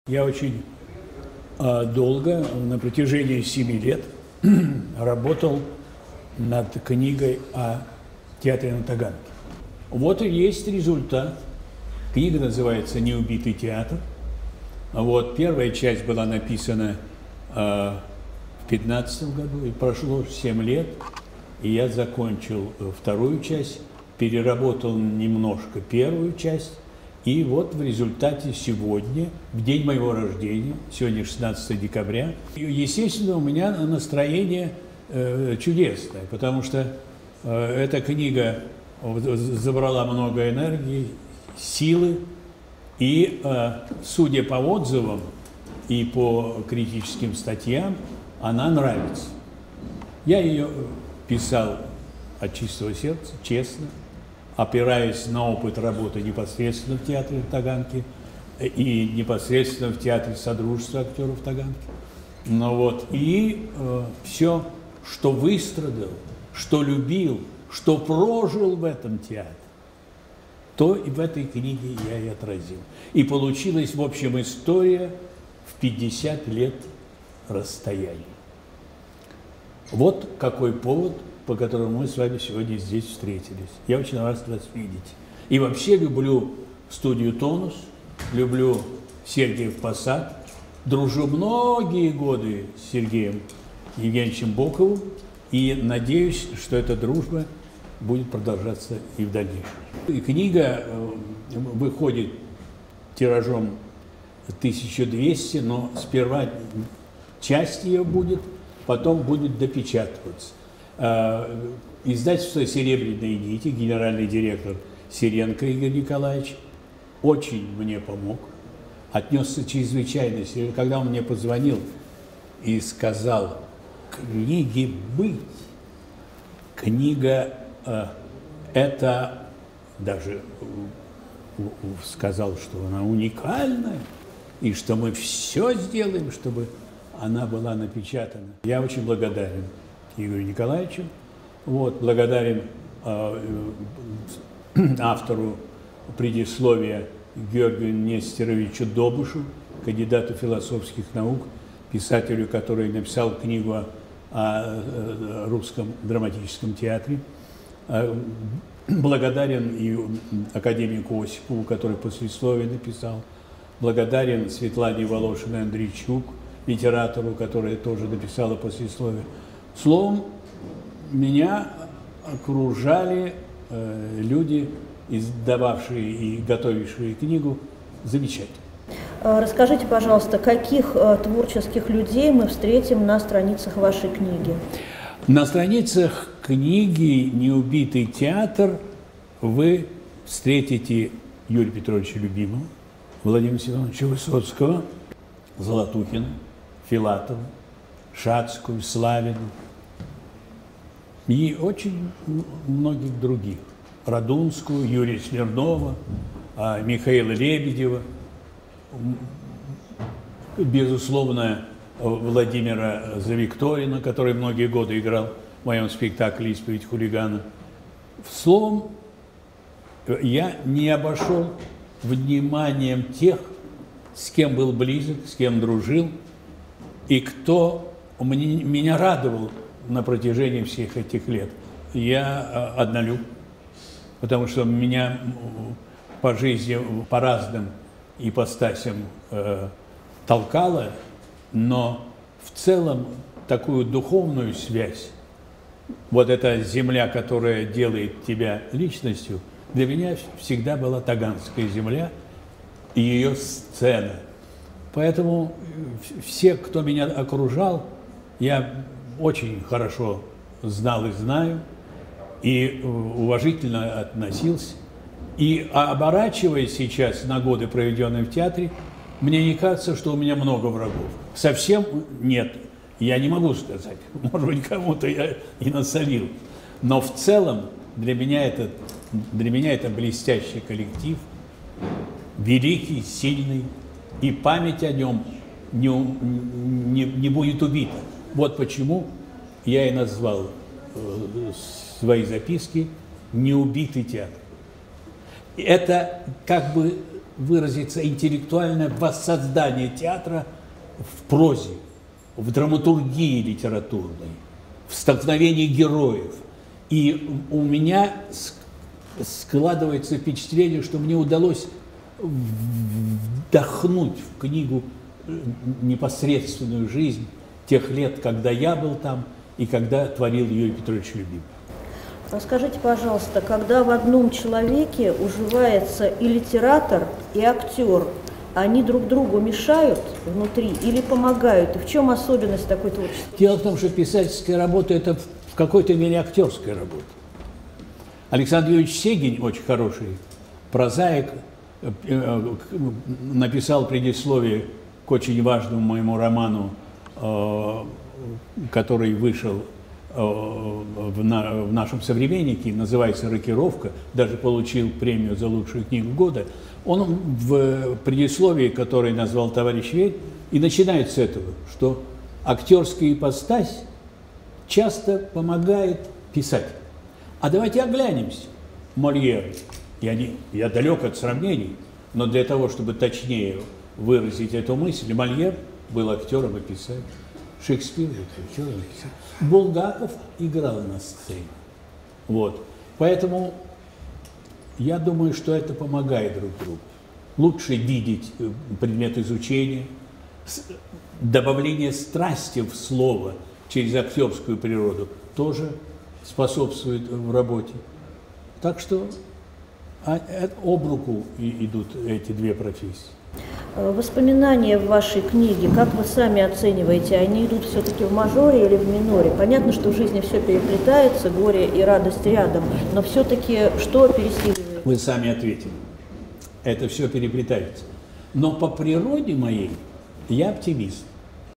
Я очень долго, на протяжении 7 лет, работал над книгой о театре на Таганке. Вот и есть результат. Книга называется «Неубитый театр». Вот, первая часть была написана в 2015 году, и прошло 7 лет, и я закончил вторую часть, переработал немножко первую часть, и вот в результате сегодня, в день моего рождения, сегодня 16 декабря, естественно, у меня настроение чудесное, потому что эта книга забрала много энергии, силы, и, судя по отзывам и по критическим статьям, она нравится. Я ее писал от чистого сердца, честно, опираясь на опыт работы непосредственно в театре Таганки и непосредственно в театре Содружества актеров Таганки. Ну вот, и все, что выстрадал, что любил, что прожил в этом театре, то и в этой книге я и отразил. И получилась, в общем, история в 50 лет расстояния. Вот какой повод, по которому мы с вами сегодня здесь встретились. Я очень рад вас видеть. И вообще люблю студию «Тонус», люблю Сергиев Посад, дружу многие годы с Сергеем Евгеньевичем Боковым и надеюсь, что эта дружба будет продолжаться и в дальнейшем. И книга выходит тиражом 1200, но сперва часть ее будет, потом будет допечатываться. Издательство «Серебряные нити», генеральный директор Сиренко Игорь Николаевич, очень мне помог, отнесся чрезвычайно серьезно. Когда он мне позвонил и сказал: «Книги быть, книга это», даже сказал, что она уникальная, и что мы все сделаем, чтобы она была напечатана. Я очень благодарен Игорю Николаевичу, вот, благодарен автору предисловия Георгию Нестеровичу Добушу, кандидату философских наук, писателю, который написал книгу о русском драматическом театре. Благодарен и академику Осипову, который послесловие написал. Благодарен Светлане Волошиной-Андрейчук, литератору, которая тоже написала послесловие. Словом, меня окружали люди, издававшие и готовившие книгу, замечательно. Расскажите, пожалуйста, каких творческих людей мы встретим на страницах вашей книги? На страницах книги «Неубитый театр» вы встретите Юрия Петровича Любимого, Владимира Семеновича Высоцкого, Золотухина, Филатова, Шацкую, Славину и очень многих других. Радунскую, Юрия Смирнова, Михаила Лебедева, безусловно, Владимира Завикторина, который многие годы играл в моем спектакле «Исповедь хулигана». Словом, я не обошел вниманием тех, с кем был близок, с кем дружил, и кто меня радовал на протяжении всех этих лет. Я однолюб, потому что меня по жизни, по разным ипостасям толкало, но в целом такую духовную связь, вот эта земля, которая делает тебя личностью, для меня всегда была Таганская земля и ее сцена. Поэтому все, кто меня окружал, я очень хорошо знал и знаю, и уважительно относился. И оборачиваясь сейчас на годы, проведенные в театре, мне не кажется, что у меня много врагов. Совсем нет. Я не могу сказать. Может быть, кому-то я и насолил. Но в целом для меня это блестящий коллектив, великий, сильный, и память о нем не будет убита. Вот почему я и назвал свои записки «Неубитый театр». Это как бы выразиться интеллектуальное воссоздание театра в прозе, в драматургии литературной, в столкновении героев. И у меня складывается впечатление, что мне удалось вдохнуть в книгу непосредственную жизнь тех лет, когда я был там и когда творил Юрий Петрович Любимый. Расскажите, пожалуйста, когда в одном человеке уживается и литератор, и актер, они друг другу мешают внутри или помогают? И в чем особенность такой творчества? Дело в том, что писательская работа – это в какой-то мере актерская работа. Александр Юрьевич Сегин, очень хороший прозаик, написал предисловие к очень важному моему роману, который вышел в нашем «Современнике», называется «Рокировка», даже получил премию за лучшую книгу года. Он в предисловии, которое назвал товарищ Верь, и начинает с этого, что актерская ипостась часто помогает писать. А давайте оглянемся. Мольер, я далек от сравнений, но для того, чтобы точнее выразить эту мысль, Мольер был актером и писателем. Шекспир был актером и писателем. Булгаков играл на сцене. Вот. Поэтому я думаю, что это помогает друг другу. Лучше видеть предмет изучения, добавление страсти в слово через актерскую природу тоже способствует в работе. Так что об руку идут эти две профессии. Воспоминания в вашей книге, как вы сами оцениваете, они идут все-таки в мажоре или в миноре? Понятно, что в жизни все переплетается, горе и радость рядом, но все-таки что пересиливает? Вы сами ответили. Это все переплетается. Но по природе моей я оптимист.